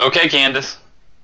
Okay, Candace.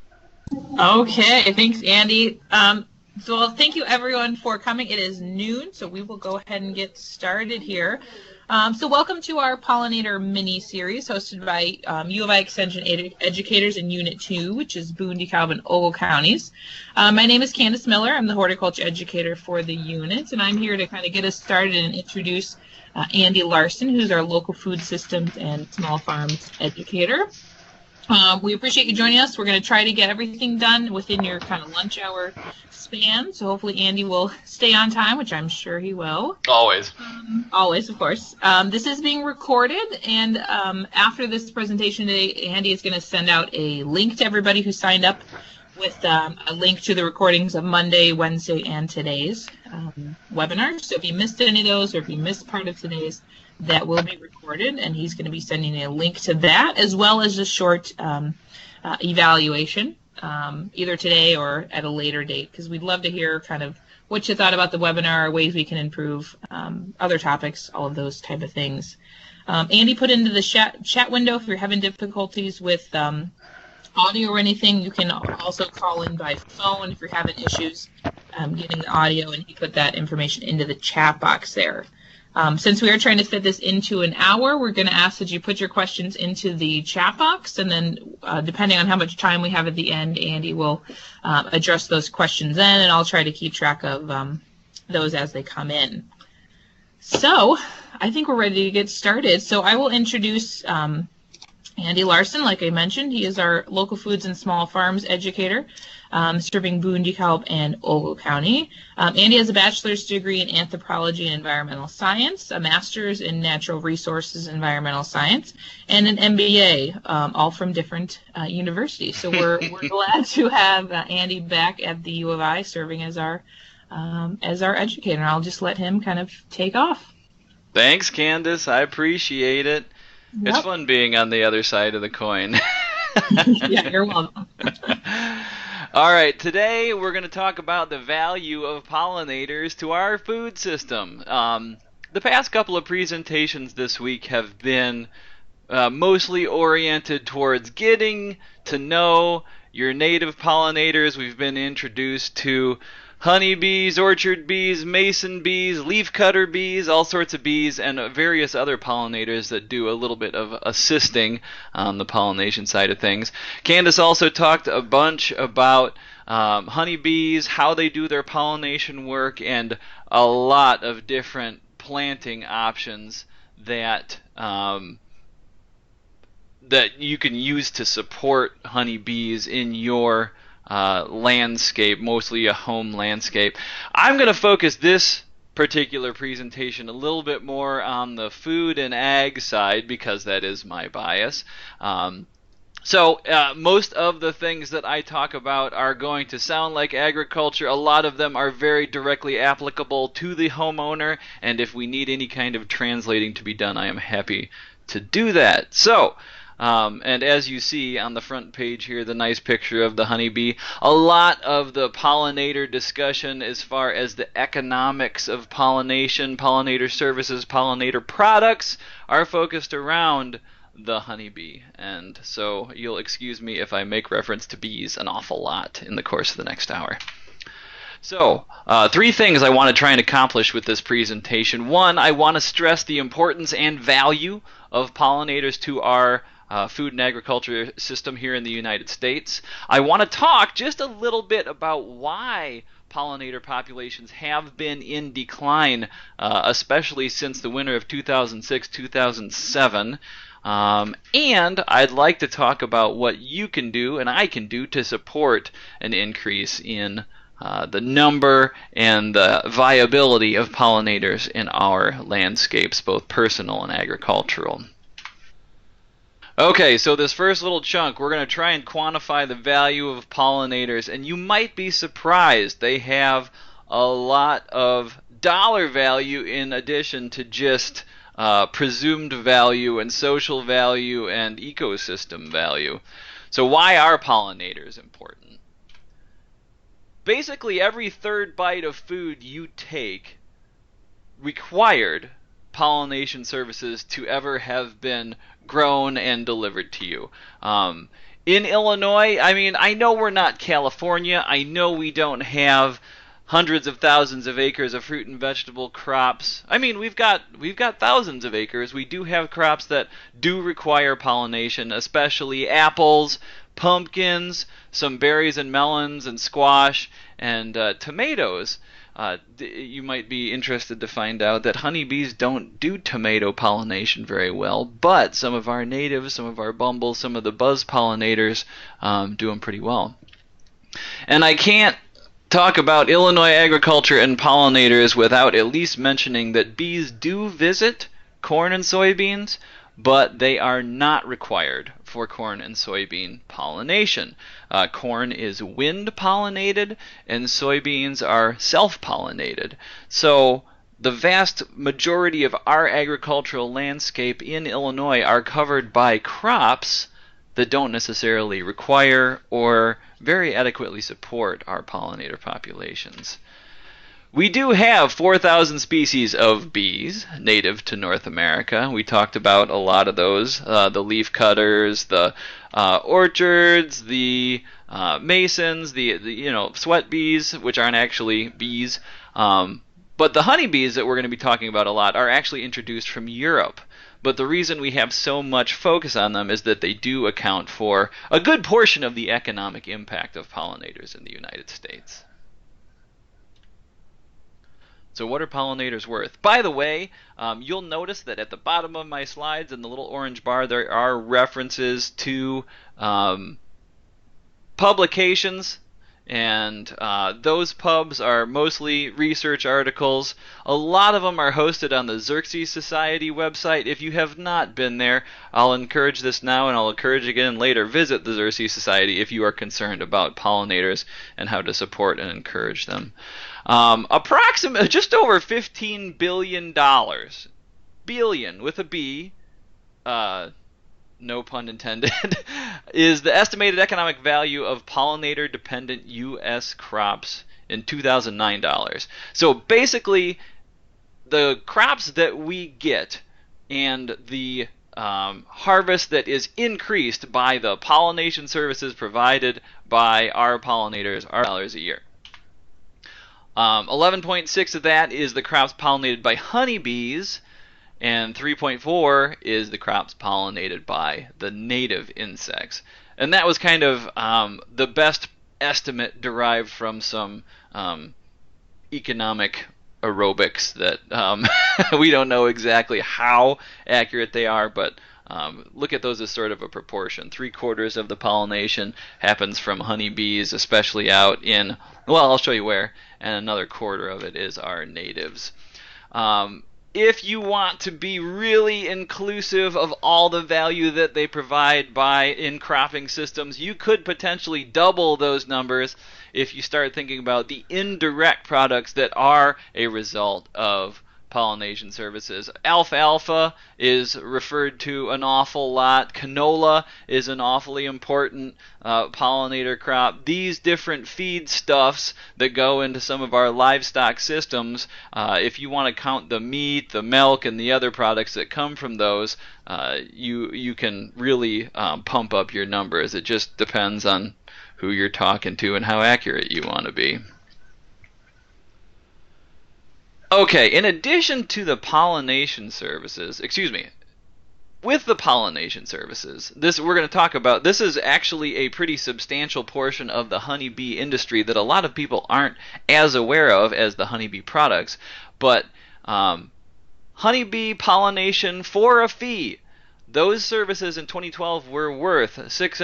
Okay, thanks, Andy. So thank you everyone for coming. It is noon, so we will go ahead and get started here. So welcome to our Pollinator mini-series hosted by U of I Extension Educators in Unit 2, which is Boone, DeKalb, and Ogle counties. My name is Candace Miller. I'm the horticulture educator for the unit, and I'm here to kind of get us started and introduce Andy Larson, who's our local food systems and small farms educator. We appreciate you joining us. We're going to try to get everything done within your kind of lunch hour span. So hopefully Andy will stay on time, which I'm sure he will. Always. Always, of course. This is being recorded, and after this presentation today, Andy is going to send out a link to everybody who signed up with a link to the recordings of Monday, Wednesday, and today's webinars. So if you missed any of those or if you missed part of today's, that will be recorded, and he's going to be sending a link to that as well as a short evaluation either today or at a later date, because we'd love to hear kind of what you thought about the webinar, ways we can improve, other topics, all of those type of things. Andy put into the chat window if you're having difficulties with audio or anything, you can also call in by phone if you're having issues getting the audio, and he put that information into the chat box there. Since we are trying to fit this into an hour, we're going to ask that you put your questions into the chat box, and then depending on how much time we have at the end, Andy will address those questions then, and I'll try to keep track of those as they come in. So I think we're ready to get started. So I will introduce Andy Larson. Like I mentioned, he is our local foods and small farms educator, serving Boone, DeKalb, and Ogle County. Andy has a bachelor's degree in anthropology and environmental science, a master's in natural resources and environmental science, and an MBA, all from different universities. So we're glad to have Andy back at the U of I serving as our educator. I'll just let him kind of take off. Thanks, Candace. I appreciate it. Yep. It's fun being on the other side of the coin. Yeah, you're welcome. All right, today we're going to talk about the value of pollinators to our food system. The past couple of presentations this week have been mostly oriented towards getting to know your native pollinators. We've been introduced to honeybees, orchard bees, mason bees, leafcutter bees, all sorts of bees, and various other pollinators that do a little bit of assisting on the pollination side of things. Candace also talked a bunch about honeybees, how they do their pollination work, and a lot of different planting options that that you can use to support honeybees in your landscape, mostly a home landscape. I'm going to focus this particular presentation a little bit more on the food and ag side because that is my bias. So most of the things that I talk about are going to sound like agriculture. A lot of them are very directly applicable to the homeowner, and if we need any kind of translating to be done, I am happy to do that. So and as you see on the front page here, the nice picture of the honeybee, a lot of the pollinator discussion as far as the economics of pollination, pollinator services, pollinator products are focused around the honeybee. And so you'll excuse me if I make reference to bees an awful lot in the course of the next hour. So, three things I want to try and accomplish with this presentation. One, I want to stress the importance and value of pollinators to our food and agriculture system here in the United States. I want to talk just a little bit about why pollinator populations have been in decline, especially since the winter of 2006-2007. And I'd like to talk about what you can do and I can do to support an increase in the number and the viability of pollinators in our landscapes, both personal and agricultural. Okay, so this first little chunk, we're going to try and quantify the value of pollinators, and you might be surprised. They have a lot of dollar value in addition to just presumed value and social value and ecosystem value. So why are pollinators important? Basically, every third bite of food you take required pollination services to ever have been grown and delivered to you. In Illinois, I mean, I know we're not California. I know we don't have hundreds of thousands of acres of fruit and vegetable crops. I mean, we've got thousands of acres. We do have crops that do require pollination, especially apples, pumpkins, some berries and melons and squash and tomatoes. You might be interested to find out that honeybees don't do tomato pollination very well, but some of our natives, some of our bumbles, some of the buzz pollinators do them pretty well. And I can't talk about Illinois agriculture and pollinators without at least mentioning that bees do visit corn and soybeans, but they are not required for corn and soybean pollination. Corn is wind pollinated and soybeans are self-pollinated. So the vast majority of our agricultural landscape in Illinois are covered by crops that don't necessarily require or very adequately support our pollinator populations. We do have 4,000 species of bees native to North America. We talked about a lot of those, the leaf cutters, the orchards, the masons, the sweat bees, which aren't actually bees. But the honeybees that we're going to be talking about a lot are actually introduced from Europe. But the reason we have so much focus on them is that they do account for a good portion of the economic impact of pollinators in the United States. So what are pollinators worth? By the way, you'll notice that at the bottom of my slides in the little orange bar there are references to publications, and those pubs are mostly research articles. A lot of them are hosted on the Xerces Society website. If you have not been there, I'll encourage this now and I'll encourage again later. Visit the Xerces Society if you are concerned about pollinators and how to support and encourage them. Approximately just over $15 billion, billion with a B, no pun intended, is the estimated economic value of pollinator-dependent U.S. crops in 2009 dollars. So basically, the crops that we get and the harvest that is increased by the pollination services provided by our pollinators are $1 a year. 11.6 of that is the crops pollinated by honeybees, and 3.4 is the crops pollinated by the native insects. And that was kind of the best estimate derived from some economic aerobics that we don't know exactly how accurate they are, but look at those as sort of a proportion. 3/4 of the pollination happens from honeybees, especially out in, well, I'll show you where, and another 1/4 of it is our natives. If you want to be really inclusive of all the value that they provide in cropping systems, you could potentially double those numbers if you start thinking about the indirect products that are a result of pollination services. Alfalfa is referred to an awful lot. Canola is an awfully important pollinator crop. These different feedstuffs that go into some of our livestock systems, if you want to count the meat, the milk, and the other products that come from those, you can really pump up your numbers. It just depends on who you're talking to and how accurate you want to be. Okay, in addition to the pollination services, with the pollination services, we're going to talk about, this is actually a pretty substantial portion of the honeybee industry that a lot of people aren't as aware of as the honeybee products, but honeybee pollination for a fee, those services in 2012 were worth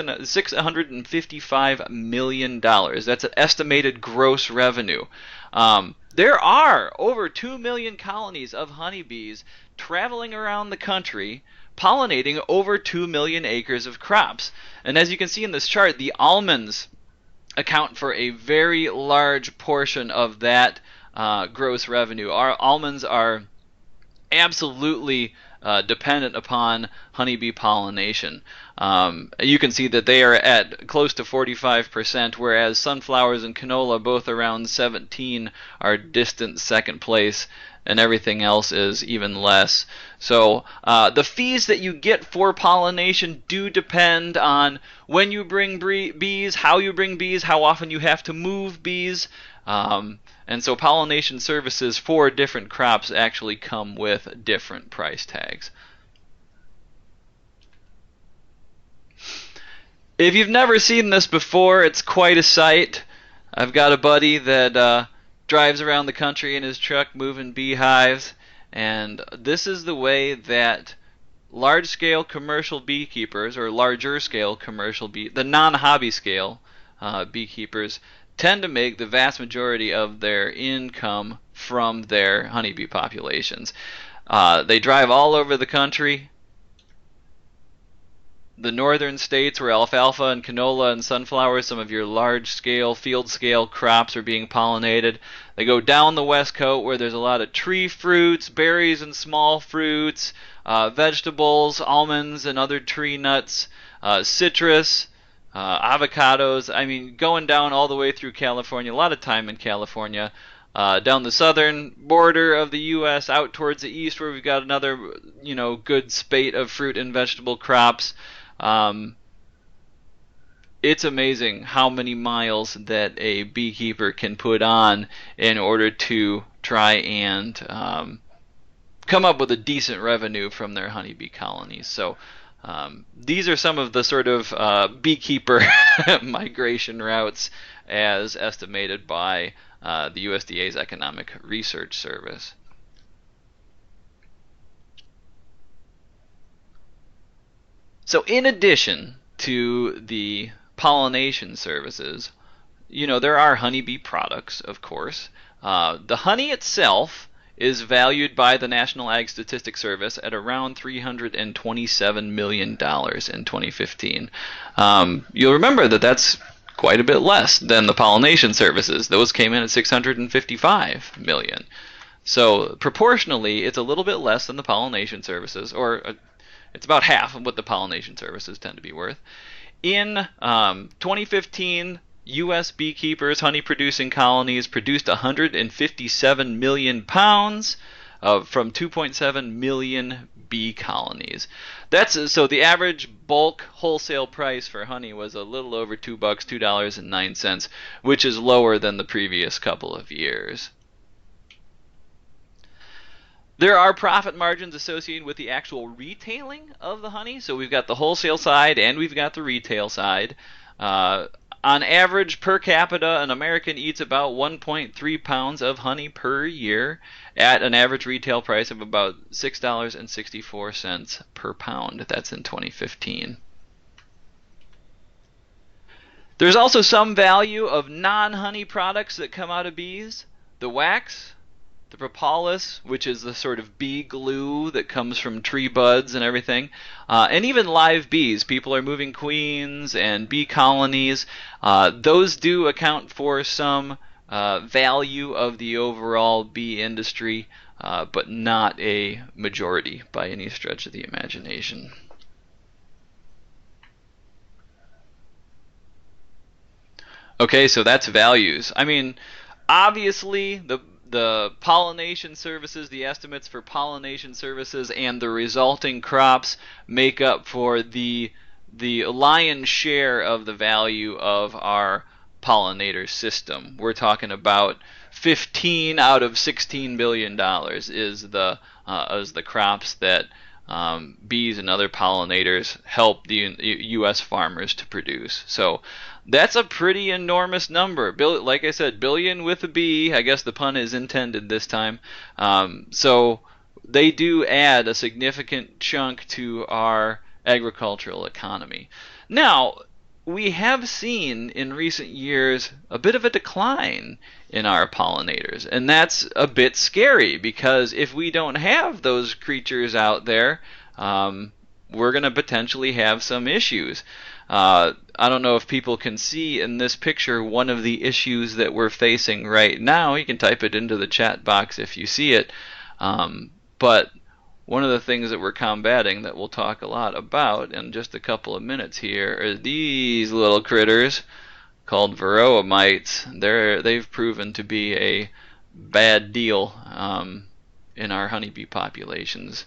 $655 million. That's an estimated gross revenue. There are over 2 million colonies of honeybees traveling around the country pollinating over 2 million acres of crops. And as you can see in this chart, the almonds account for a very large portion of that gross revenue. Our almonds are absolutely dependent upon honeybee pollination. You can see that they are at close to 45%, whereas sunflowers and canola, both around 17%, are distant second place. and everything else is even less. So the fees that you get for pollination do depend on when you bring bees, how you bring bees, how often you have to move bees. And so pollination services for different crops actually come with different price tags. If you've never seen this before, it's quite a sight. I've got a buddy that drives around the country in his truck moving beehives, and this is the way that large-scale commercial beekeepers, or larger-scale commercial the non-hobby scale beekeepers, tend to make the vast majority of their income from their honeybee populations. They drive all over the country. The northern states where alfalfa and canola and sunflower, some of your large-scale, field-scale crops are being pollinated. They go down the west coast where there's a lot of tree fruits, berries and small fruits, vegetables, almonds and other tree nuts, citrus, avocados. I mean, going down all the way through California, a lot of time in California. Down the southern border of the U.S., out towards the east where we've got another, good spate of fruit and vegetable crops. It's amazing how many miles that a beekeeper can put on in order to try and come up with a decent revenue from their honeybee colonies. So these are some of the sort of beekeeper migration routes as estimated by the USDA's Economic Research Service. So in addition to the pollination services, there are honeybee products, of course. The honey itself is valued by the National Ag Statistics Service at around $327 million in 2015. You'll remember that that's quite a bit less than the pollination services. Those came in at $655 million. So proportionally, it's a little bit less than the pollination services, or it's about half of what the pollination services tend to be worth. In 2015, U.S. beekeepers, honey-producing colonies, produced 157 million pounds from 2.7 million bee colonies. So the average bulk wholesale price for honey was a little over $2, $2.09, which is lower than the previous couple of years. There are profit margins associated with the actual retailing of the honey. So we've got the wholesale side and we've got the retail side. On average, per capita, an American eats about 1.3 pounds of honey per year at an average retail price of about $6.64 per pound. That's in 2015. There's also some value of non-honey products that come out of bees. The wax, the propolis, which is the sort of bee glue that comes from tree buds and everything, and even live bees. People are moving queens and bee colonies. Those do account for some value of the overall bee industry, but not a majority by any stretch of the imagination. Okay, so that's values. I mean, obviously, the pollination services, the estimates for pollination services and the resulting crops make up for the lion's share of the value of our pollinator system. We're talking about 15 out of $16 billion is the crops that bees and other pollinators help the U.S. farmers to produce. So that's a pretty enormous number. Like I said, billion with a B. I guess the pun is intended this time. So they do add a significant chunk to our agricultural economy. Now, we have seen in recent years a bit of a decline in our pollinators, and that's a bit scary because if we don't have those creatures out there, we're going to potentially have some issues. I don't know if people can see in this picture one of the issues that we're facing right now. You can type it into the chat box if you see it. But one of the things that we're combating that we'll talk a lot about in just a couple of minutes here are these little critters called varroa mites. They've proven to be a bad deal. in our honeybee populations.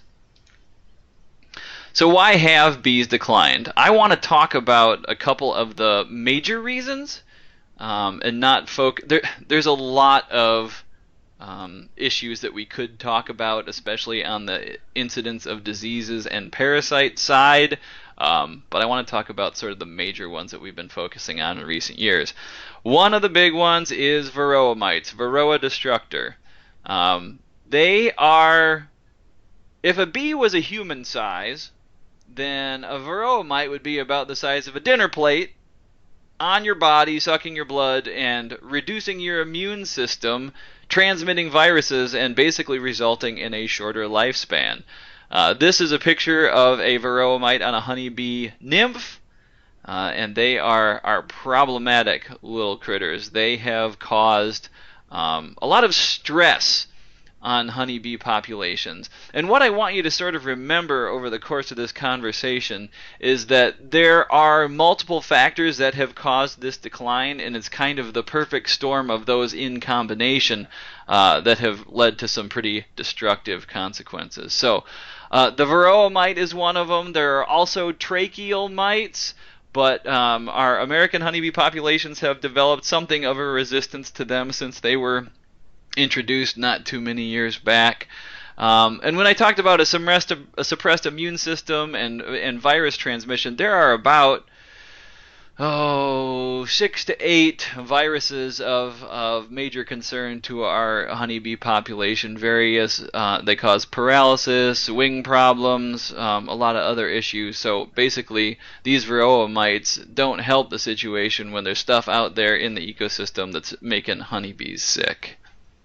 So why have bees declined? I want to talk about a couple of the major reasons, and not there's a lot of issues that we could talk about, especially on the incidence of diseases and parasite side. But I want to talk about sort of the major ones that we've been focusing on in recent years. One of the big ones is varroa mites, varroa destructor. They are, if a bee was a human size, then a varroa mite would be about the size of a dinner plate on your body, sucking your blood and reducing your immune system, transmitting viruses, and basically resulting in a shorter lifespan. This is a picture of a varroa mite on a honeybee nymph, and they are problematic little critters. They have caused a lot of stress on honeybee populations. And what I want you to sort of remember over the course of this conversation is that there are multiple factors that have caused this decline, and it's kind of the perfect storm of those in combination that have led to some pretty destructive consequences. So the varroa mite is one of them. There are also tracheal mites, but our American honeybee populations have developed something of a resistance to them since they were introduced not too many years back. And when I talked about a suppressed immune system and virus transmission, there are about 6 to 8 viruses of major concern to our honeybee population. Various, they cause paralysis, wing problems, a lot of other issues. So basically, these varroa mites don't help the situation when there's stuff out there in the ecosystem that's making honeybees sick.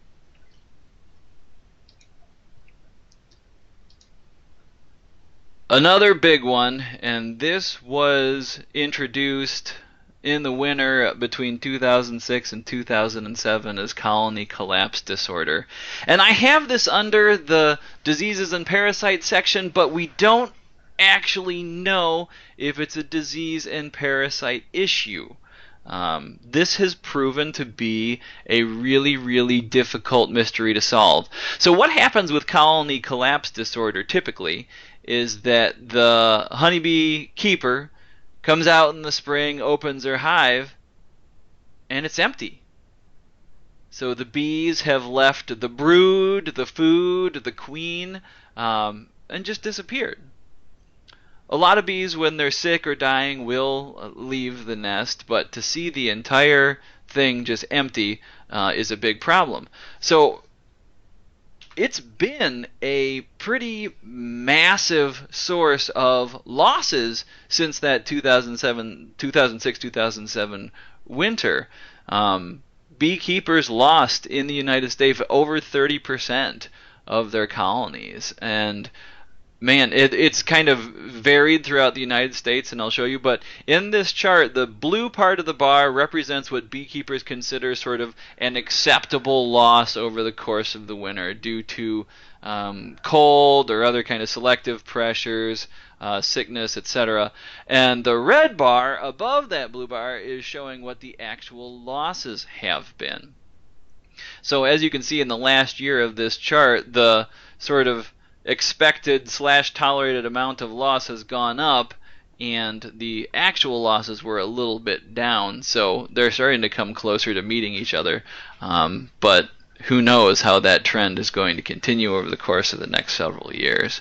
Another big one, and this was introduced in the winter between 2006 and 2007, is colony collapse disorder. And I have this under the diseases and parasites section, but we don't actually know if it's a disease and parasite issue. This has proven to be a really, really difficult mystery to solve. So what happens with colony collapse disorder typically is that the honeybee keeper comes out in the spring, opens their hive, and it's empty. So the bees have left the brood, the food, the queen, and just disappeared. A lot of bees, when they're sick or dying, will leave the nest, but to see the entire thing just empty is a big problem. So it's been a pretty massive source of losses since that 2006-2007 winter. Beekeepers lost in the United States over 30% of their colonies, and man, it's kind of varied throughout the United States, and I'll show you. But in this chart, the blue part of the bar represents what beekeepers consider sort of an acceptable loss over the course of the winter due to cold or other kind of selective pressures, sickness, etc. And the red bar above that blue bar is showing what the actual losses have been. So as you can see in the last year of this chart, the sort of expected / tolerated amount of loss has gone up, and the actual losses were a little bit down, so they're starting to come closer to meeting each other. But who knows how that trend is going to continue over the course of the next several years.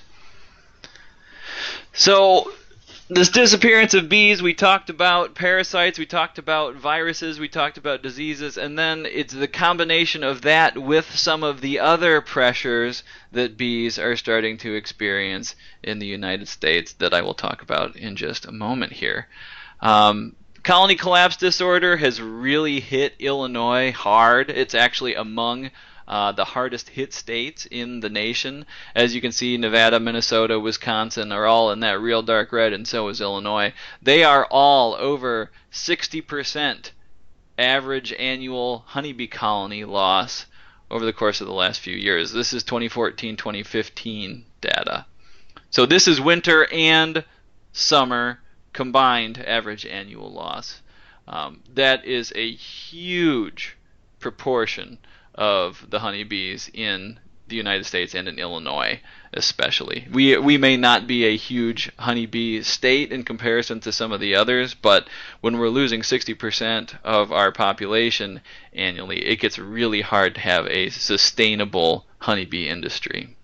So this disappearance of bees, we talked about parasites, we talked about viruses, we talked about diseases, and then it's the combination of that with some of the other pressures that bees are starting to experience in the United States that I will talk about in just a moment here. Colony collapse disorder has really hit Illinois hard. It's actually among the hardest hit states in the nation. As you can see, Nevada, Minnesota, Wisconsin are all in that real dark red, and so is Illinois. They are all over 60% average annual honeybee colony loss over the course of the last few years. This is 2014-2015 data. So this is winter and summer combined average annual loss. That is a huge proportion of the honeybees in the United States and in Illinois especially. We may not be a huge honeybee state in comparison to some of the others, but when we're losing 60% of our population annually, it gets really hard to have a sustainable honeybee industry.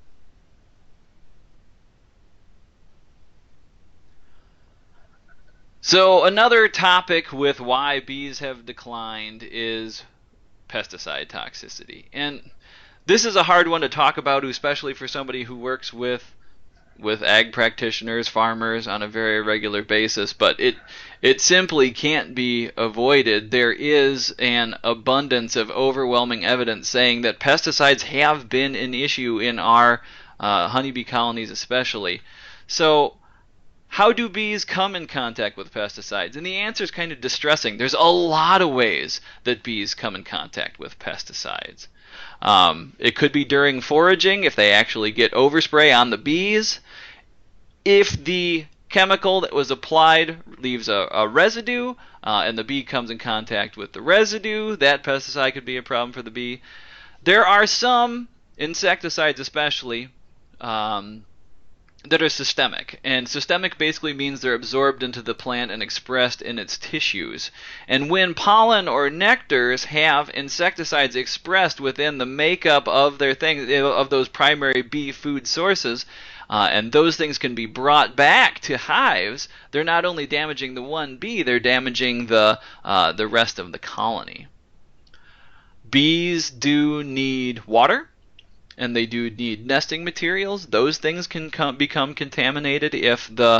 So another topic with why bees have declined is pesticide toxicity. And this is a hard one to talk about, especially for somebody who works with ag practitioners, farmers on a very regular basis, but it simply can't be avoided. There is an abundance of overwhelming evidence saying that pesticides have been an issue in our honeybee colonies especially. So how do bees come in contact with pesticides? And the answer is kind of distressing. There's a lot of ways that bees come in contact with pesticides. It could be during foraging if they actually get overspray on the bees. If the chemical that was applied leaves a residue and the bee comes in contact with the residue, that pesticide could be a problem for the bee. There are some insecticides especially that are systemic, and systemic basically means they're absorbed into the plant and expressed in its tissues. And when pollen or nectars have insecticides expressed within the makeup of their things, of those primary bee food sources, and those things can be brought back to hives, they're not only damaging the one bee, they're damaging the rest of the colony. Bees do need water, and they do need nesting materials. Those things can become contaminated if the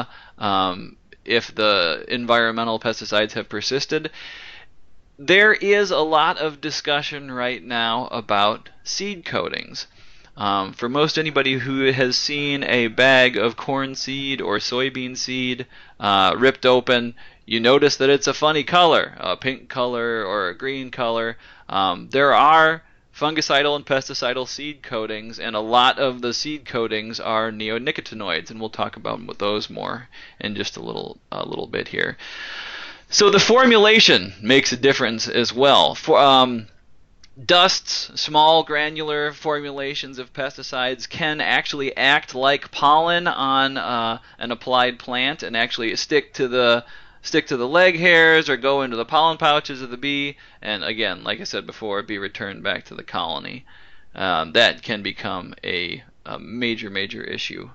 environmental pesticides have persisted. There is a lot of discussion right now about seed coatings. For most anybody who has seen a bag of corn seed or soybean seed ripped open, you notice that it's a funny color, a pink color or a green color. There are fungicidal and pesticidal seed coatings, and a lot of the seed coatings are neonicotinoids, and we'll talk about those more in just a little bit here. So the formulation makes a difference as well. Dusts, small granular formulations of pesticides can actually act like pollen on an applied plant and actually stick to the leg hairs or go into the pollen pouches of the bee, and again, like I said before, be returned back to the colony. That can become a major issue.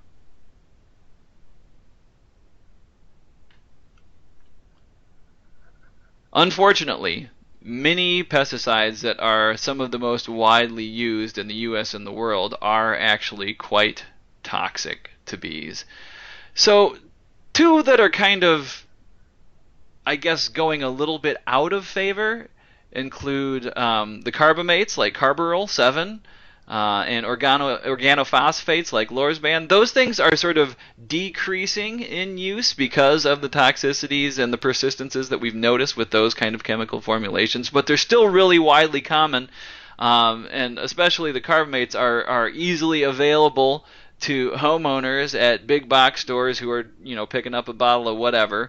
Unfortunately, many pesticides that are some of the most widely used in the US and the world are actually quite toxic to bees. So, two that are kind of, I guess, going a little bit out of favor include the carbamates like carbaryl 7 and organophosphates like lorsban. Those things are sort of decreasing in use because of the toxicities and the persistences that we've noticed with those kind of chemical formulations, but they're still really widely common, and especially the carbamates are easily available to homeowners at big box stores who are, picking up a bottle of whatever.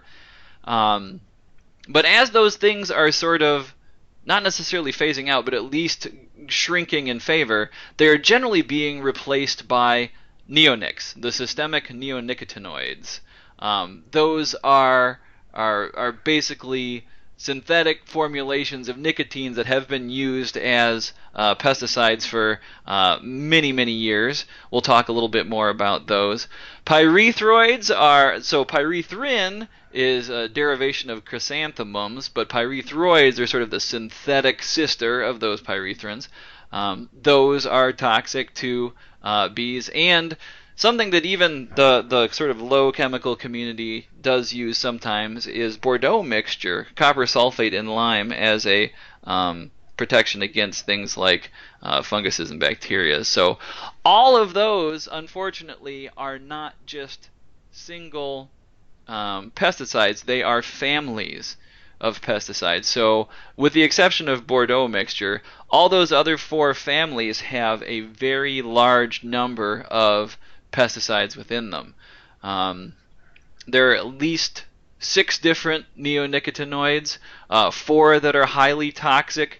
But as those things are sort of not necessarily phasing out, but at least shrinking in favor, they are generally being replaced by neonics, the systemic neonicotinoids. Those are basically synthetic formulations of nicotines that have been used as pesticides for many years. We'll talk a little bit more about those. Pyrethroids pyrethrin is a derivation of chrysanthemums, but pyrethroids are sort of the synthetic sister of those pyrethrins. Those are toxic to bees, and something that even the sort of low chemical community does use sometimes is Bordeaux mixture, copper sulfate and lime, as a protection against things like funguses and bacteria. So all of those, unfortunately, are not just single pesticides, they are families of pesticides. So with the exception of Bordeaux mixture, all those other 4 families have a very large number of pesticides within them. There are at least 6 different neonicotinoids, 4 that are highly toxic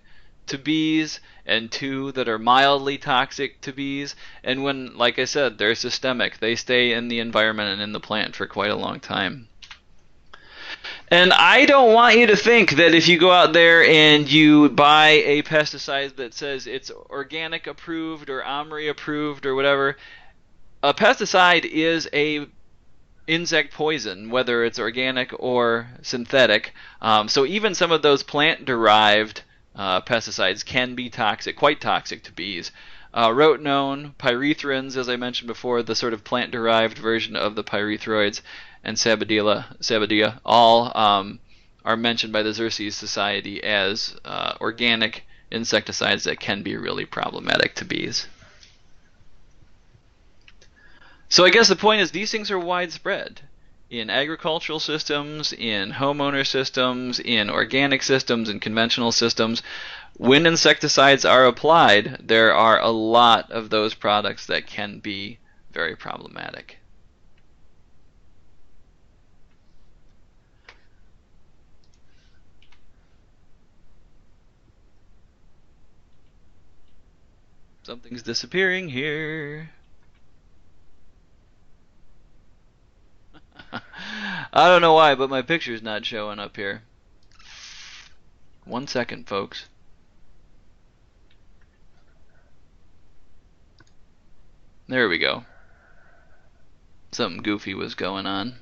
to bees and 2 that are mildly toxic to bees. And when, like I said, they're systemic, they stay in the environment and in the plant for quite a long time. And I don't want you to think that if you go out there and you buy a pesticide that says it's organic approved or OMRI approved or whatever, a pesticide is a insect poison, whether it's organic or synthetic. So even some of those plant-derived pesticides can be toxic, quite toxic to bees. Rotenone, pyrethrins, as I mentioned before, the sort of plant-derived version of the pyrethroids, and Sabbatia, all are mentioned by the Xerces Society as organic insecticides that can be really problematic to bees. So I guess the point is these things are widespread in agricultural systems, in homeowner systems, in organic systems, in conventional systems. When insecticides are applied, there are a lot of those products that can be very problematic. Something's disappearing here. I don't know why, but my picture's not showing up here. 1 second, folks. There we go. Something goofy was going on.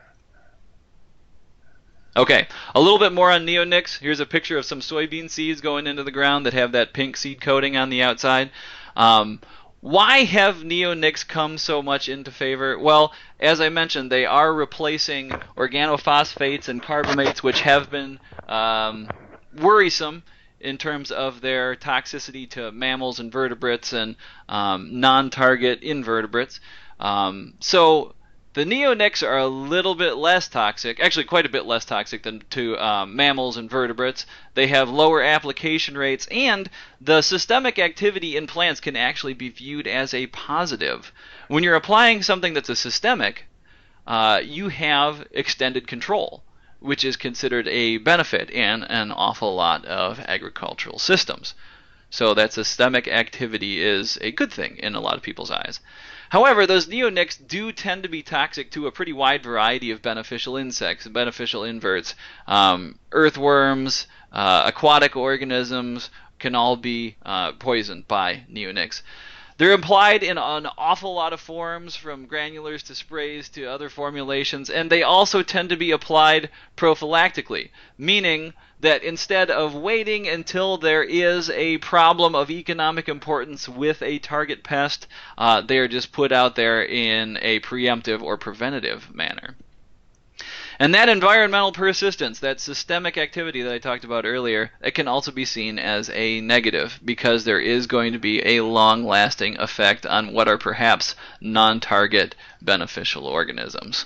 Okay, a little bit more on neonics. Here's a picture of some soybean seeds going into the ground that have that pink seed coating on the outside. Why have neonics come so much into favor? Well, as I mentioned, they are replacing organophosphates and carbamates, which have been worrisome in terms of their toxicity to mammals and vertebrates and non-target invertebrates. So the neonics are a little bit less toxic, actually quite a bit less toxic than to mammals and vertebrates. They have lower application rates, and the systemic activity in plants can actually be viewed as a positive. When you're applying something that's a systemic, you have extended control, which is considered a benefit in an awful lot of agricultural systems. So that systemic activity is a good thing in a lot of people's eyes. However, those neonics do tend to be toxic to a pretty wide variety of beneficial insects, beneficial inverts. Earthworms, aquatic organisms can all be poisoned by neonics. They're applied in an awful lot of forms, from granulars to sprays to other formulations, and they also tend to be applied prophylactically, meaning that instead of waiting until there is a problem of economic importance with a target pest, they are just put out there in a preemptive or preventative manner. And that environmental persistence, that systemic activity that I talked about earlier, it can also be seen as a negative, because there is going to be a long-lasting effect on what are perhaps non-target beneficial organisms.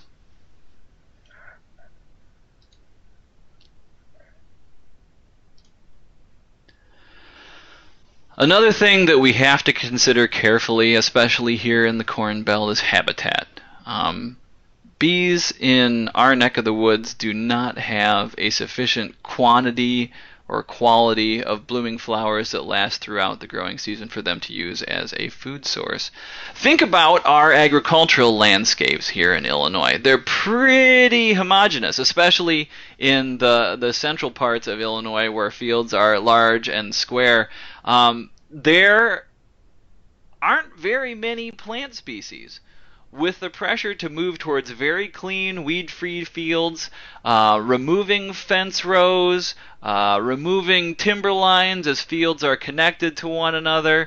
Another thing that we have to consider carefully, especially here in the Corn Belt, is habitat. Bees in our neck of the woods do not have a sufficient quantity or quality of blooming flowers that last throughout the growing season for them to use as a food source. Think about our agricultural landscapes here in Illinois. They're pretty homogeneous, especially in the central parts of Illinois where fields are large and square. There aren't very many plant species. With the pressure to move towards very clean, weed-free fields, removing fence rows, removing timber lines as fields are connected to one another.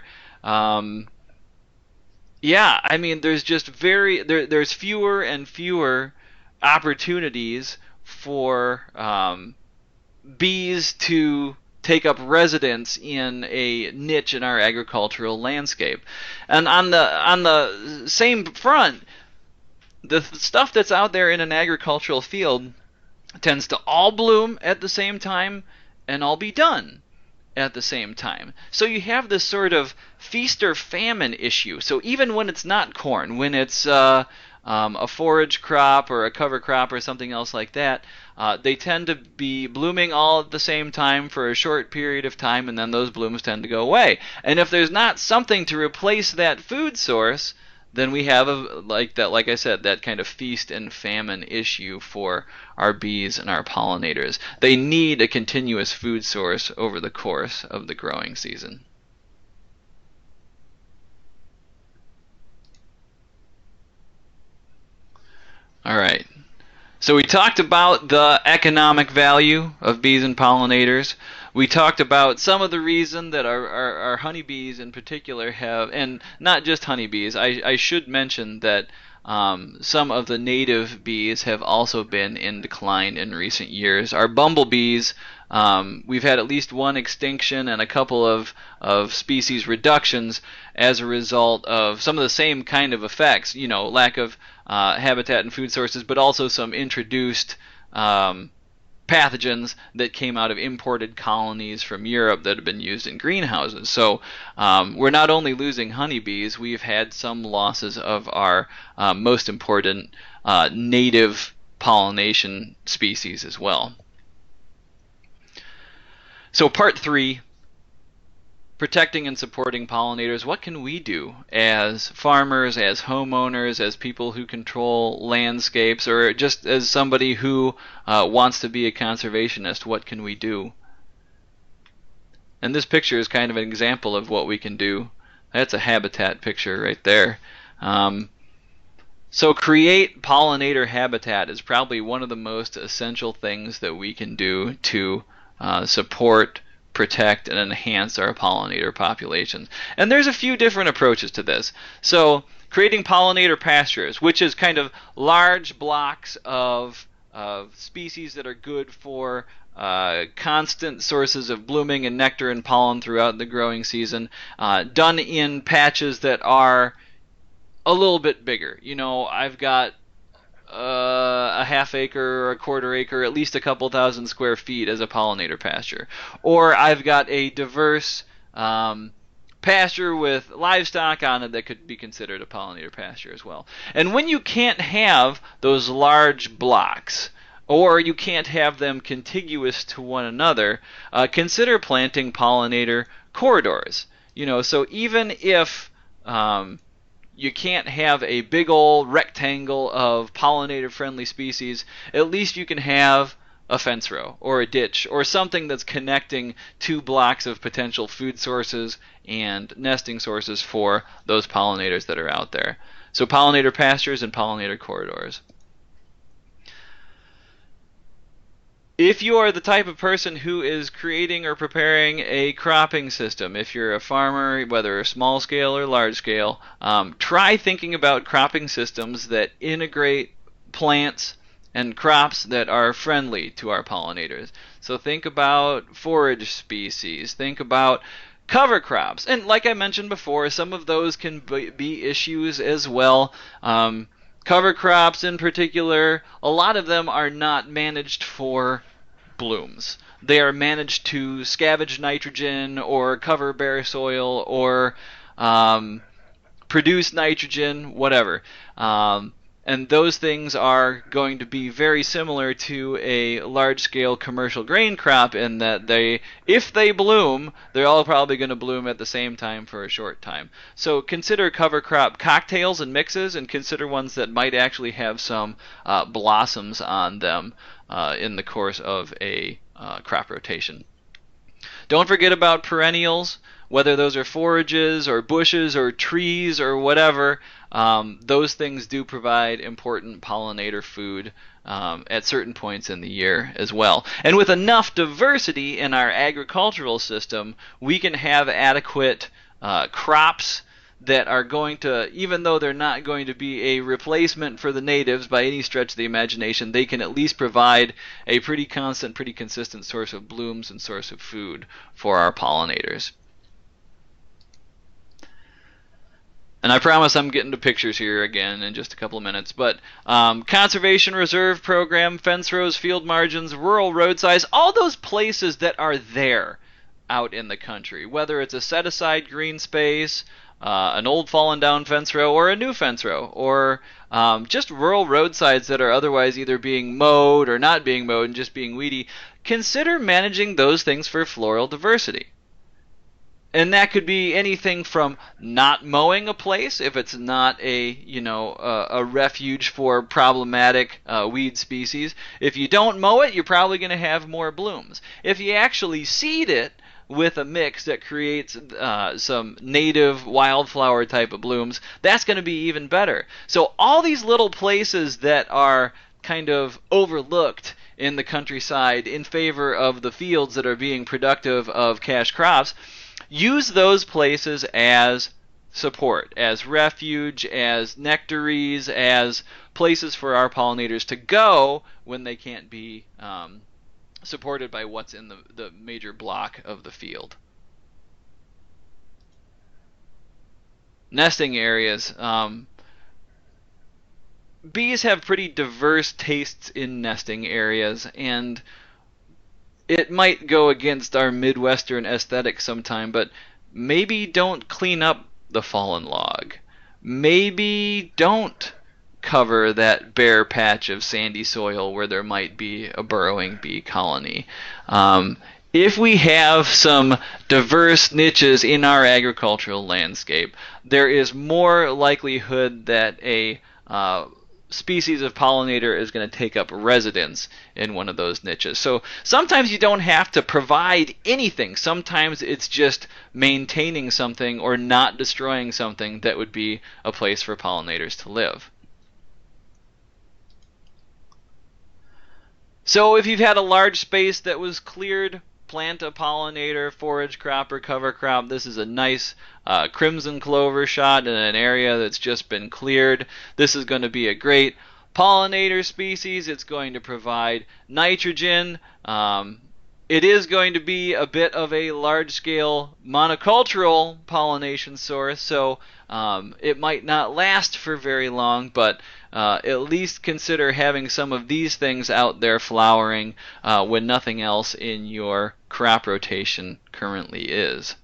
Yeah, I mean, there's just there's fewer and fewer opportunities for bees to take up residence in a niche in our agricultural landscape. And on the same front, the stuff that's out there in an agricultural field tends to all bloom at the same time and all be done at the same time. So you have this sort of feast or famine issue. So even when it's not corn, when it's a forage crop or a cover crop or something else like that, they tend to be blooming all at the same time for a short period of time, and then those blooms tend to go away. And if there's not something to replace that food source, then we have like I said, that kind of feast and famine issue for our bees and our pollinators. They need a continuous food source over the course of the growing season. All right. So we talked about the economic value of bees and pollinators. We talked about some of the reason that our honeybees in particular have, and not just honeybees. I should mention that some of the native bees have also been in decline in recent years. Our bumblebees, we've had at least one extinction and a couple of species reductions as a result of some of the same kind of effects, lack of habitat and food sources, but also some introduced pathogens that came out of imported colonies from Europe that have been used in greenhouses. So we're not only losing honeybees, we've had some losses of our most important native pollination species as well. So part 3, protecting and supporting pollinators. What can we do as farmers, as homeowners, as people who control landscapes, or just as somebody who wants to be a conservationist? What can we do? And this picture is kind of an example of what we can do. That's a habitat picture right there. So create pollinator habitat is probably one of the most essential things that we can do to support, protect, and enhance our pollinator populations. And there's a few different approaches to this. So creating pollinator pastures, which is kind of large blocks of species that are good for constant sources of blooming and nectar and pollen throughout the growing season, done in patches that are a little bit bigger. I've got a half acre or a quarter acre, at least a couple thousand square feet as a pollinator pasture. Or I've got a diverse pasture with livestock on it that could be considered a pollinator pasture as well. And when you can't have those large blocks, or you can't have them contiguous to one another, consider planting pollinator corridors. So even if you can't have a big old rectangle of pollinator-friendly species, at least you can have a fence row or a ditch or something that's connecting two blocks of potential food sources and nesting sources for those pollinators that are out there. So pollinator pastures and pollinator corridors. If you are the type of person who is creating or preparing a cropping system, if you're a farmer, whether small scale or large scale, try thinking about cropping systems that integrate plants and crops that are friendly to our pollinators. So think about forage species, think about cover crops, and like I mentioned before, some of those can be issues as well. Cover crops in particular, a lot of them are not managed for blooms. They are managed to scavenge nitrogen or cover bare soil or produce nitrogen, whatever. And those things are going to be very similar to a large-scale commercial grain crop in that if they bloom, they're all probably going to bloom at the same time for a short time. So consider cover crop cocktails and mixes, and consider ones that might actually have some blossoms on them in the course of a crop rotation. Don't forget about perennials, whether those are forages or bushes or trees or whatever. Those things do provide important pollinator food at certain points in the year as well. And with enough diversity in our agricultural system, we can have adequate crops that are going to, even though they're not going to be a replacement for the natives by any stretch of the imagination, they can at least provide a pretty constant, pretty consistent source of blooms and source of food for our pollinators. And I promise I'm getting to pictures here again in just a couple of minutes. But conservation reserve program, fence rows, field margins, rural roadsides, all those places that are there out in the country, whether it's a set-aside green space, an old fallen down fence row or a new fence row, or just rural roadsides that are otherwise either being mowed or not being mowed and just being weedy, consider managing those things for floral diversity. And that could be anything from not mowing a place if it's not a refuge for problematic weed species. If you don't mow it, you're probably going to have more blooms. If you actually seed it with a mix that creates some native wildflower type of blooms, that's going to be even better. So all these little places that are kind of overlooked in the countryside in favor of the fields that are being productive of cash crops, use those places as support, as refuge, as nectaries, as places for our pollinators to go when they can't be supported by what's in the major block of the field. Nesting areas. Bees have pretty diverse tastes in nesting areas, and it might go against our Midwestern aesthetic sometime, but maybe don't clean up the fallen log. Maybe don't cover that bare patch of sandy soil where there might be a burrowing bee colony. If we have some diverse niches in our agricultural landscape, there is more likelihood that a species of pollinator is going to take up residence in one of those niches. So sometimes you don't have to provide anything. Sometimes it's just maintaining something or not destroying something that would be a place for pollinators to live. So if you've had a large space that was cleared, plant a pollinator, forage crop, or cover crop. This is a nice crimson clover shot in an area that's just been cleared. This is going to be a great pollinator species. It's going to provide nitrogen. It is going to be a bit of a large-scale monocultural pollination source, so it might not last for very long, but at least consider having some of these things out there flowering when nothing else in your crop rotation currently is.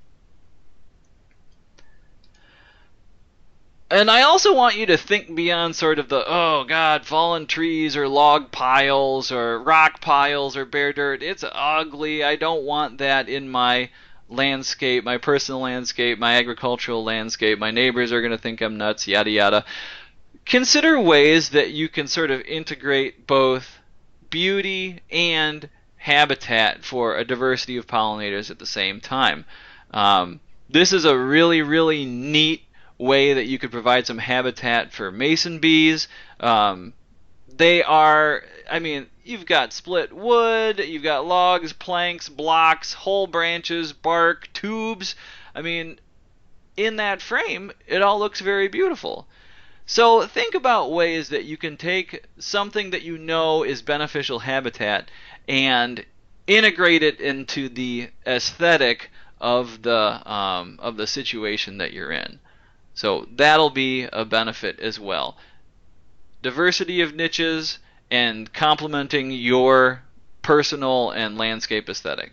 And I also want you to think beyond sort of the, oh God, fallen trees or log piles or rock piles or bare dirt. It's ugly. I don't want that in my landscape, my personal landscape, my agricultural landscape. My neighbors are going to think I'm nuts, yada yada. Consider ways that you can sort of integrate both beauty and habitat for a diversity of pollinators at the same time. This is a really, really neat way that you could provide some habitat for mason bees. They are, I mean, you've got split wood, you've got logs, planks, blocks, whole branches, bark, tubes. I mean, in that frame, it all looks very beautiful. So think about ways that you can take something that you know is beneficial habitat and integrate it into the aesthetic of the situation that you're in. So that'll be a benefit as well. Diversity of niches and complementing your personal and landscape aesthetic.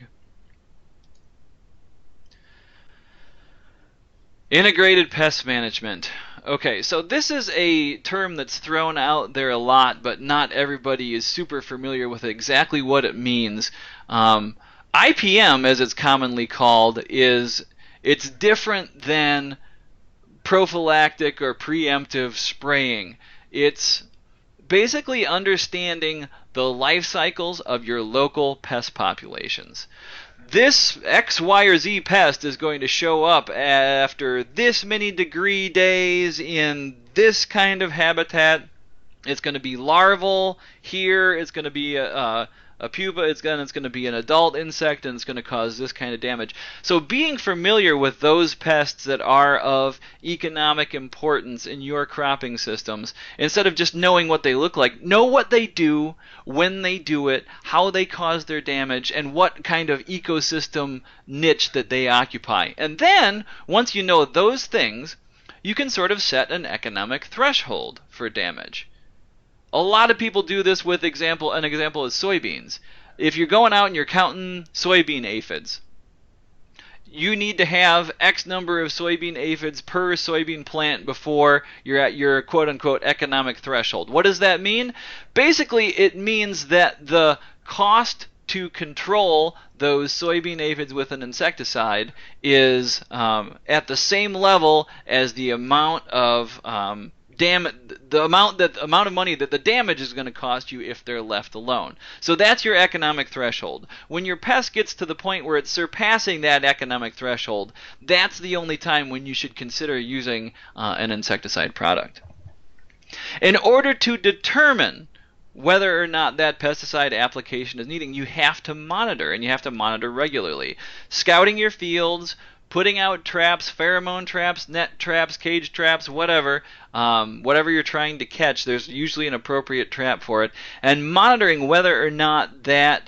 Integrated pest management. Okay, so this is a term that's thrown out there a lot, but not everybody is super familiar with exactly what it means. IPM, as it's commonly called, it's different than prophylactic or preemptive spraying. It's basically understanding the life cycles of your local pest populations. This X, Y, or Z pest is going to show up after this many degree days in this kind of habitat. It's going to be larval here. It's going to be a pupa. It's going to be an adult insect, and it's going to cause this kind of damage. So being familiar with those pests that are of economic importance in your cropping systems, instead of just knowing what they look like, know what they do, when they do it, how they cause their damage, and what kind of ecosystem niche that they occupy. And then, once you know those things, you can sort of set an economic threshold for damage. A lot of people do this with an example is soybeans. If you're going out and you're counting soybean aphids, you need to have X number of soybean aphids per soybean plant before you're at your quote-unquote economic threshold. What does that mean? Basically, it means that the cost to control those soybean aphids with an insecticide is at the same level as the amount of the amount of money that the damage is going to cost you if they're left alone. So that's your economic threshold. When your pest gets to the point where it's surpassing that economic threshold, that's the only time when you should consider using an insecticide product. In order to determine whether or not that pesticide application is needed, you have to monitor, and you have to monitor regularly. Scouting your fields, putting out traps, pheromone traps, net traps, cage traps, whatever you're trying to catch, there's usually an appropriate trap for it, and monitoring whether or not that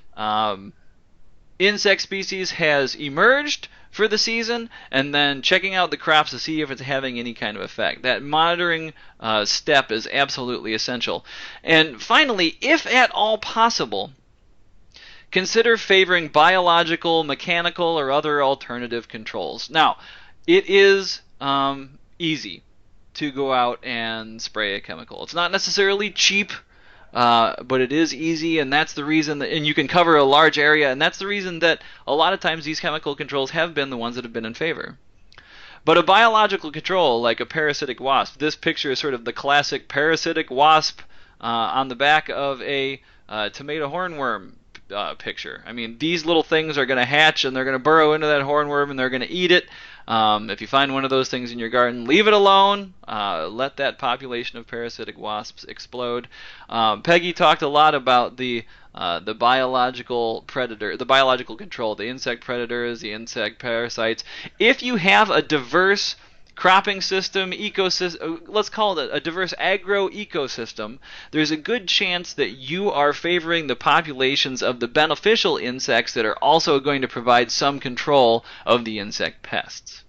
insect species has emerged for the season, and then checking out the crops to see if it's having any kind of effect. That monitoring step is absolutely essential. And finally, if at all possible, consider favoring biological, mechanical, or other alternative controls. Now, it is easy to go out and spray a chemical. It's not necessarily cheap, but it is easy, and that's the reason that, and you can cover a large area, and that's the reason that a lot of times these chemical controls have been the ones that have been in favor. But a biological control, like a parasitic wasp, this picture is sort of the classic parasitic wasp on the back of a tomato hornworm picture. I mean, these little things are going to hatch, and they're going to burrow into that hornworm, and they're going to eat it. If you find one of those things in your garden, leave it alone. Let that population of parasitic wasps explode. Peggy talked a lot about the biological predator, the biological control, the insect predators, the insect parasites. If you have a diverse cropping system, ecosystem, let's call it a diverse agro-ecosystem, there's a good chance that you are favoring the populations of the beneficial insects that are also going to provide some control of the insect pests.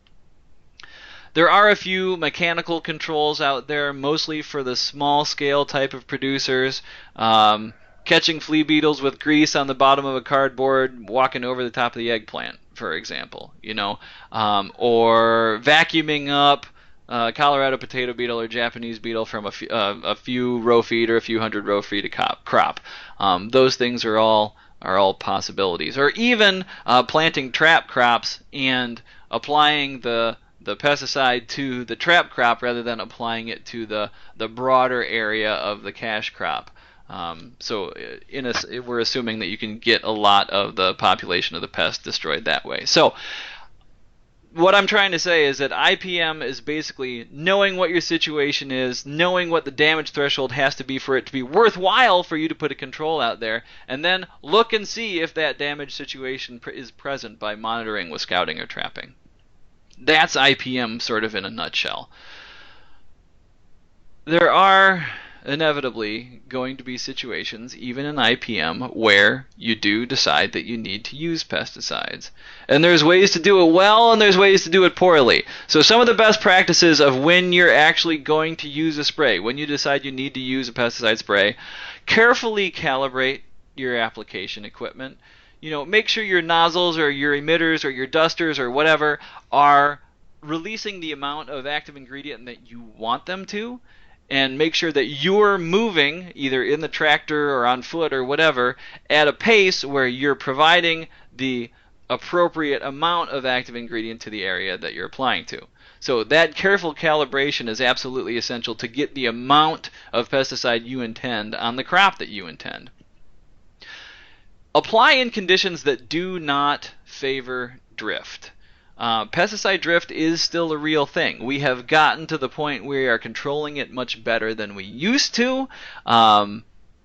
There are a few mechanical controls out there, mostly for the small-scale type of producers. Catching flea beetles with grease on the bottom of a cardboard, walking over the top of the eggplant, for example, or vacuuming up Colorado potato beetle or Japanese beetle from a few row feet or a few hundred row feet of crop. Those things are all possibilities. Or even planting trap crops and applying the pesticide to the trap crop rather than applying it to the broader area of the cash crop. So we're assuming that you can get a lot of the population of the pest destroyed that way. So what I'm trying to say is that IPM is basically knowing what your situation is, knowing what the damage threshold has to be for it to be worthwhile for you to put a control out there, and then look and see if that damage situation is present by monitoring with scouting or trapping. That's IPM sort of in a nutshell. There are inevitably going to be situations, even in IPM, where you do decide that you need to use pesticides. And there's ways to do it well, and there's ways to do it poorly. So some of the best practices of when you're actually going to use a spray, when you decide you need to use a pesticide spray, carefully calibrate your application equipment. Make sure your nozzles or your emitters or your dusters or whatever are releasing the amount of active ingredient that you want them to, and make sure that you're moving, either in the tractor or on foot or whatever, at a pace where you're providing the appropriate amount of active ingredient to the area that you're applying to. So that careful calibration is absolutely essential to get the amount of pesticide you intend on the crop that you intend. Apply in conditions that do not favor drift. Pesticide drift is still a real thing. We have gotten to the point where we are controlling it much better than we used to. Commercial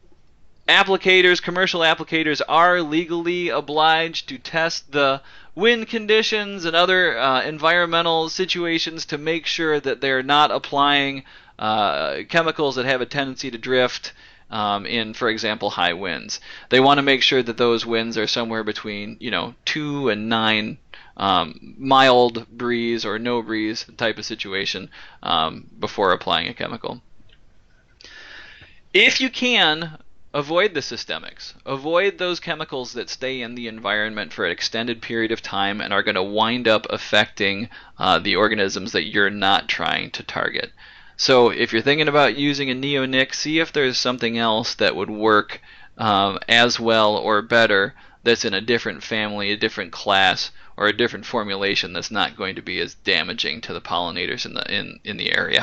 applicators are legally obliged to test the wind conditions and other environmental situations to make sure that they're not applying chemicals that have a tendency to drift in, for example, high winds. They want to make sure that those winds are somewhere between 2 and 9 mild breeze or no breeze type of situation before applying a chemical. If you can, avoid the systemics. Avoid those chemicals that stay in the environment for an extended period of time and are going to wind up affecting the organisms that you're not trying to target. So if you're thinking about using a neonic, see if there's something else that would work as well or better that's in a different family, a different class, or a different formulation that's not going to be as damaging to the pollinators in the area.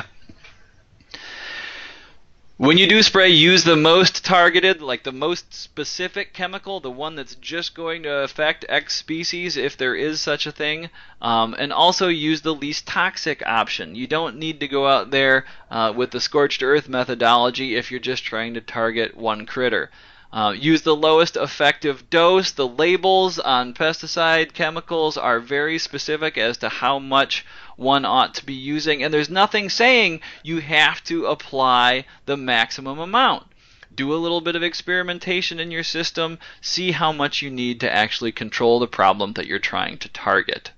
When you do spray, use the most targeted, like the most specific chemical, the one that's just going to affect X species if there is such a thing, and also use the least toxic option. You don't need to go out there with the scorched earth methodology if you're just trying to target one critter. Use the lowest effective dose. The labels on pesticide chemicals are very specific as to how much one ought to be using, and there's nothing saying you have to apply the maximum amount. Do a little bit of experimentation in your system, see how much you need to actually control the problem that you're trying to target.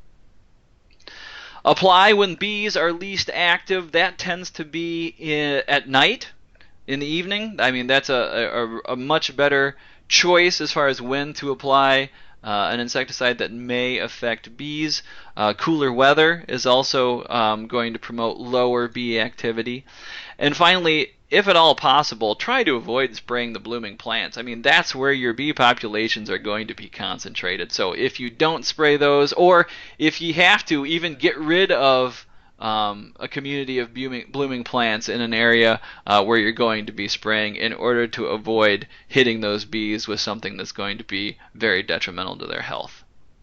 Apply when bees are least active. That tends to be at night, in the evening. I mean, that's a much better choice as far as when to apply an insecticide that may affect bees. Cooler weather is also going to promote lower bee activity. And finally, if at all possible, try to avoid spraying the blooming plants. I mean, that's where your bee populations are going to be concentrated. So if you don't spray those, or if you have to, even get rid of a community of blooming plants in an area where you're going to be spraying, in order to avoid hitting those bees with something that's going to be very detrimental to their health.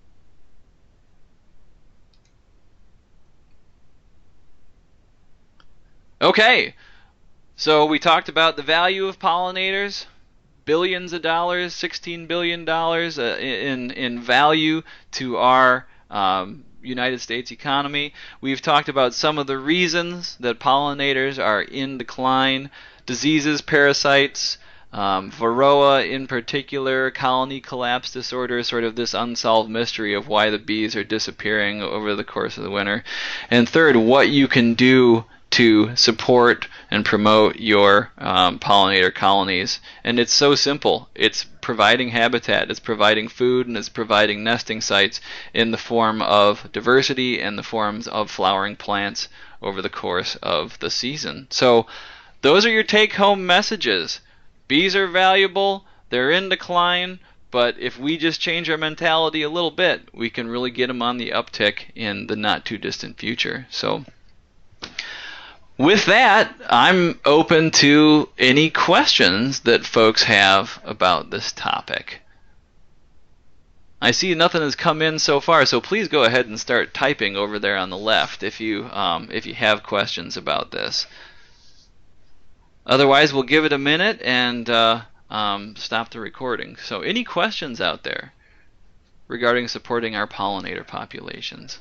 Okay, so we talked about the value of pollinators. Billions of dollars, $16 billion in value to our United States economy. We've talked about some of the reasons that pollinators are in decline: diseases, parasites, varroa in particular, colony collapse disorder, sort of this unsolved mystery of why the bees are disappearing over the course of the winter. And third, what you can do to support and promote your pollinator colonies. And it's so simple. It's providing habitat, it's providing food, and it's providing nesting sites in the form of diversity and the forms of flowering plants over the course of the season. So those are your take-home messages. Bees are valuable, they're in decline, but if we just change our mentality a little bit, we can really get them on the uptick in the not too distant future. So with that, I'm open to any questions that folks have about this topic. I see nothing has come in so far, so please go ahead and start typing over there on the left if you have questions about this. Otherwise, we'll give it a minute and stop the recording. So any questions out there regarding supporting our pollinator populations?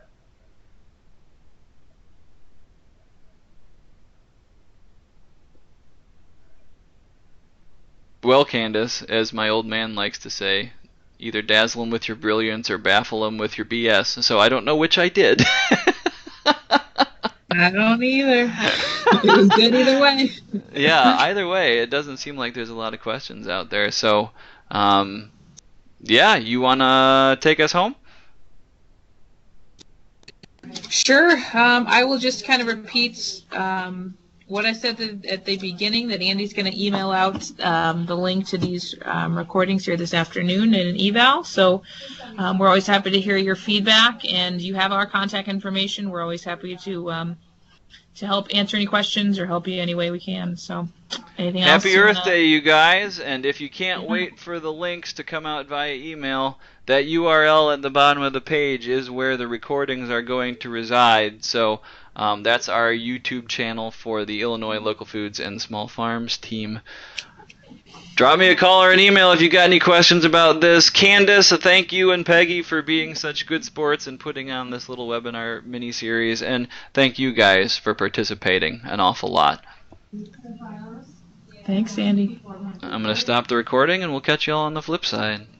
Well, Candace, as my old man likes to say, either dazzle them with your brilliance or baffle them with your BS. So I don't know which I did. I don't either. It was good either way. Yeah, either way, it doesn't seem like there's a lot of questions out there. So, yeah, you want to take us home? Sure. I will just kind of repeat what I said at the beginning, that Andy's going to email out the link to these recordings here this afternoon in an eval. So we're always happy to hear your feedback, and you have our contact information. We're always happy to help answer any questions or help you any way we can. So anything else? Happy Earth Day, you guys. And if you can't wait for the links to come out via email, that URL at the bottom of the page is where the recordings are going to reside. So that's our YouTube channel for the Illinois Local Foods and Small Farms team. Drop me a call or an email if you got any questions about this. Candace, thank you, and Peggy for being such good sports and putting on this little webinar mini-series. And thank you guys for participating an awful lot. Thanks, Andy. I'm going to stop the recording, and we'll catch you all on the flip side.